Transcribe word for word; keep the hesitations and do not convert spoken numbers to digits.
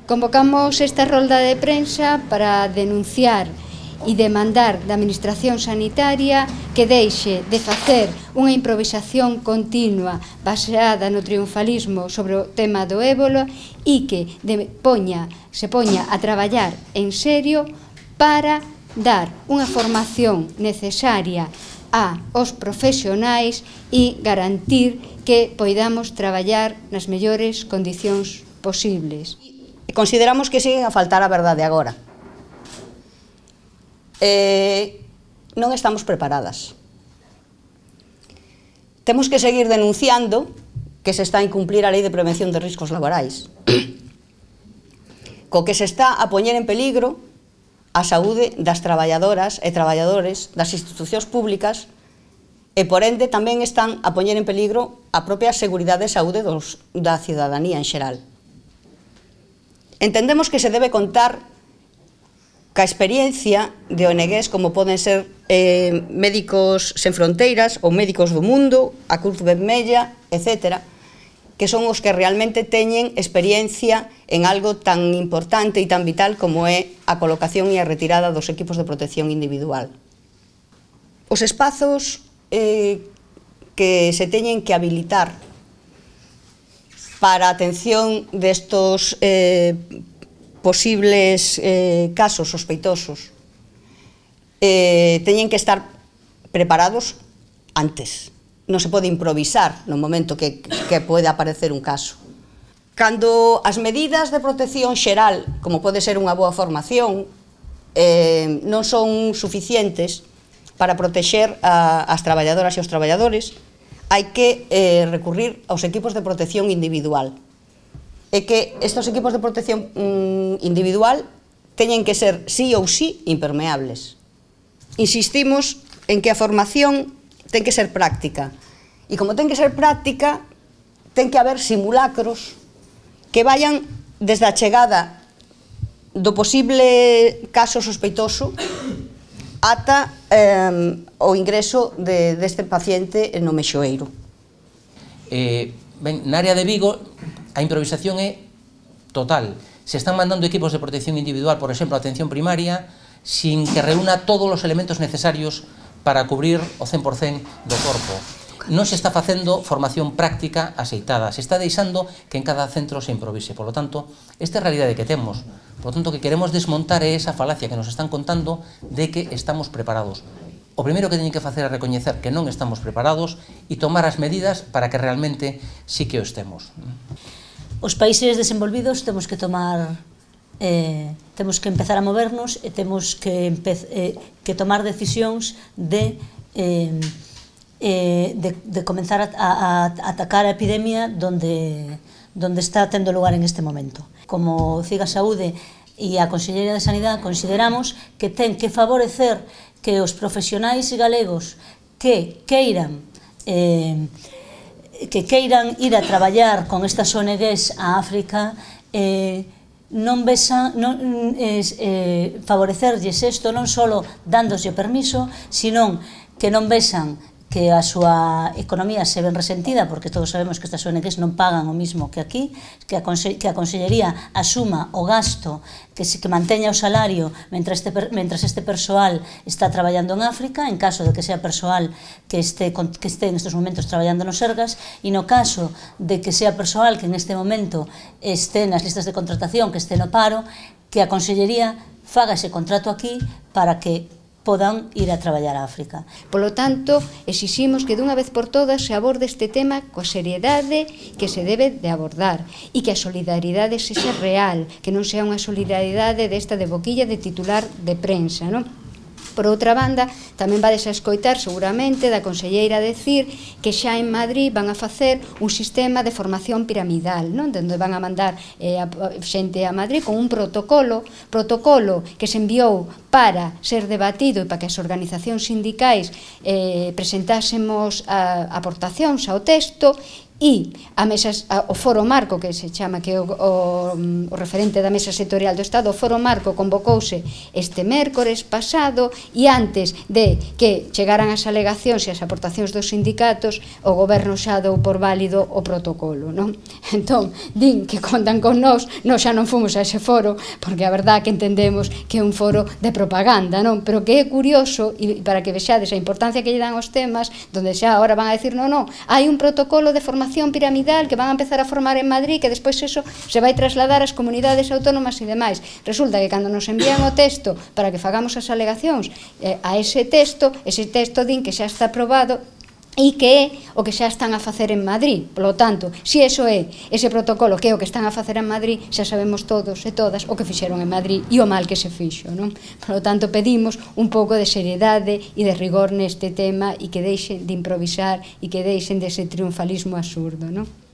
Convocamos esta rolda de prensa para denunciar e demandar da Administración Sanitaria que deixe de facer unha improvisación continua baseada no triunfalismo sobre o tema do ébola e que de poña, se poña a traballar en serio para dar unha formación necesaria a os profesionais e garantir que poidamos traballar nas mellores condicións posibles. Consideramos que siguen a faltar a verdade agora. Eh, non estamos preparadas. Temos que seguir denunciando que se está a incumplir a Lei de Prevención de Riscos Laborais, co que se está a poñer en peligro a saúde das traballadoras e traballadores das institucións públicas e, por ende, tamén están a poñer en peligro a propia seguridade e saúde dos, da cidadanía en xeral. Entendemos que se debe contar ca experiencia de O N Gs como poden ser eh, Médicos Sen Fronteiras ou Médicos do Mundo, a Cruz Vermella, etcétera, que son os que realmente teñen experiencia en algo tan importante e tan vital como é a colocación e a retirada dos equipos de protección individual. Os espazos eh, que se teñen que habilitar para a atención destos eh, posibles eh, casos sospeitosos eh, teñen que estar preparados antes. Non se pode improvisar no momento que, que pode aparecer un caso. Cando as medidas de protección xeral, como pode ser unha boa formación, eh, non son suficientes para protexer a, as traballadoras e os traballadores, hai que eh, recurrir aos equipos de protección individual. É que estes equipos de protección mm, individual teñen que ser sí ou sí impermeables. Insistimos en que a formación ten que ser práctica. E como ten que ser práctica, ten que haber simulacros que vayan desde a chegada do posible caso sospeitoso ata eh, o ingreso de, deste paciente no mexoeiro. Eh, ben, na área de Vigo, a improvisación é total. Se están mandando equipos de protección individual, por exemplo, a atención primaria, sin que reúna todos os elementos necesarios para cubrir o cen por cen do corpo. Non se está facendo formación práctica aceitada, se está deixando que en cada centro se improvise. Por lo tanto, esta é a realidade que temos. Por lo tanto, que queremos desmontar é esa falacia que nos están contando de que estamos preparados. O primeiro que teñen que facer é recoñecer que non estamos preparados e tomar as medidas para que realmente sí que o estemos. Os países desenvolvidos temos que tomar Eh, temos que empezar a movernos e temos que, eh, que tomar decisións de, eh, eh, de, de comenzar a, a, a atacar a epidemia donde, donde está tendo lugar en este momento. Como CIGA Saúde e a Consellería de Sanidade consideramos que ten que favorecer que os profesionais galegos que queiran eh, que queiran ir a traballar con estas O N Gs a África eh, non vesa, non, es, eh, favorecerlles isto non só dándose o permiso, sino que non vesan que a súa economía se ven resentida, porque todos sabemos que estas O N Gs non pagan o mismo que aquí, que a, que a Consellería asuma o gasto, que, se, que manteña o salario mentras este, mentras este persoal está traballando en África, en caso de que sea persoal que este, que este en estes momentos traballando no Sergas, e no caso de que sea persoal que en este momento este nas listas de contratación, que este no paro, que a Consellería faga ese contrato aquí para que podan ir a traballar a África. Polo tanto, exiximos que dunha vez por todas se aborde este tema coa seriedade que se debe de abordar e que a solidaridade sexa real, que non sea unha solidaridade desta de boquilla de titular de prensa, non? Por outra banda, tamén vades a escoitar seguramente da conselleira decir que xa en Madrid van a facer un sistema de formación piramidal, non? Donde van a mandar eh, a xente a Madrid con un protocolo, protocolo que se enviou para ser debatido e para que as organizacións sindicais eh, presentásemos a, aportacións ao texto e a mesa, a, o foro marco que se chama, que é o, o, o referente da mesa sectorial do Estado, o foro marco convocouse este mércores pasado, e antes de que chegaran as alegacións e as aportacións dos sindicatos, o goberno xa dou por válido o protocolo, non? Entón, din que contan con nós, nós xa non fomos a ese foro, porque a verdad que entendemos que é un foro de propaganda, non? Pero que é curioso, e para que vexades a importancia que lle dan os temas, donde xa agora van a decir, non, non, hai un protocolo de formación piramidal que van a empezar a formar en Madrid, que despois eso se vai trasladar ás comunidades autónomas e demais. Resulta que cando nos envían o texto para que fagamos as alegacións eh, a ese texto, ese texto din que xa está aprobado e que é o que xa están a facer en Madrid. Por lo tanto, se iso é ese protocolo que é o que están a facer en Madrid, xa sabemos todos e todas o que fixeron en Madrid e o mal que se fixo, non? Por lo tanto, pedimos un pouco de seriedade e de rigor neste tema e que deixen de improvisar e que deixen dese triunfalismo absurdo, non?